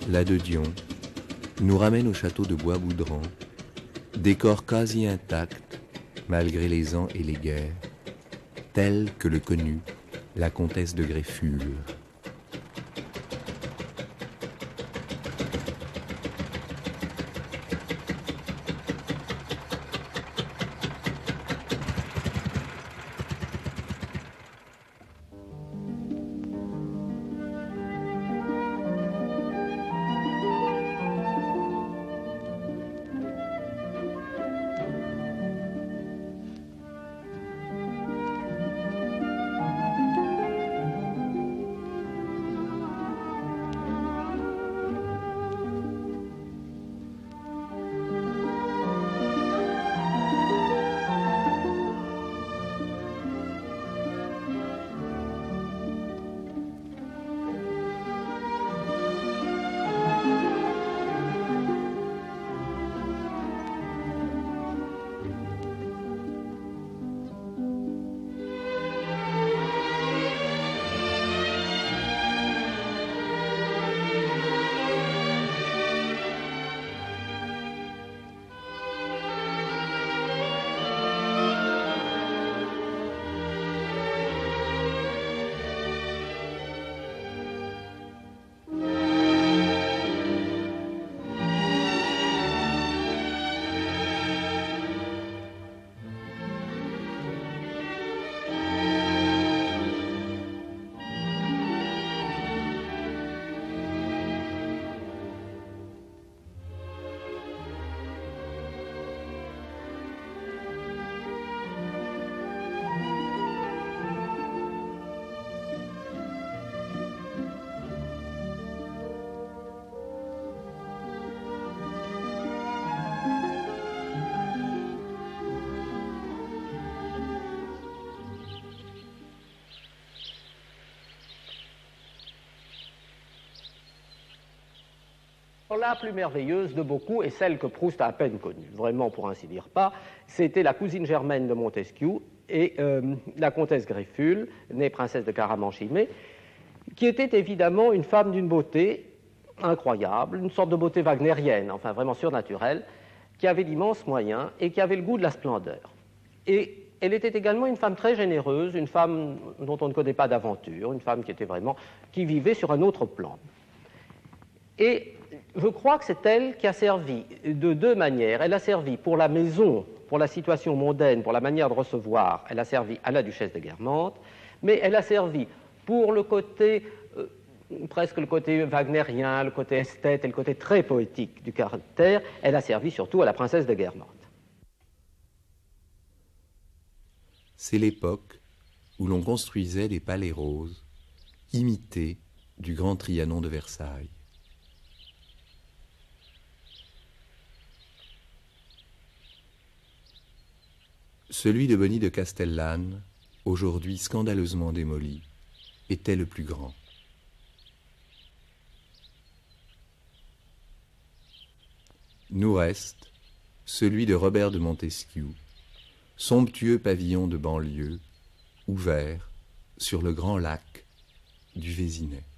la de Dion, nous ramène au château de Bois-Boudrant, décor quasi intact, malgré les ans et les guerres, tel que le connut la comtesse de Greffule. La plus merveilleuse de beaucoup, et celle que Proust a à peine connue, vraiment pour ainsi dire pas, c'était la cousine germaine de Montesquieu et la comtesse Greffule, née princesse de Caramanchimay, qui était évidemment une femme d'une beauté incroyable, une sorte de beauté wagnérienne, enfin vraiment surnaturelle, qui avait d'immenses moyens et qui avait le goût de la splendeur. Et elle était également une femme très généreuse, une femme dont on ne connaît pas d'aventure, une femme qui vivait sur un autre plan. Et je crois que c'est elle qui a servi de deux manières. Elle a servi pour la maison, pour la situation mondaine, pour la manière de recevoir, elle a servi à la duchesse de Guermantes, mais elle a servi pour le côté, presque le côté wagnérien, le côté esthète et le côté très poétique du caractère, elle a servi surtout à la princesse de Guermantes. C'est l'époque où l'on construisait des palais roses, imités du grand Trianon de Versailles. Celui de Bonny de Castellane, aujourd'hui scandaleusement démoli, était le plus grand. Nous reste celui de Robert de Montesquieu, somptueux pavillon de banlieue, ouvert sur le grand lac du Vésinet.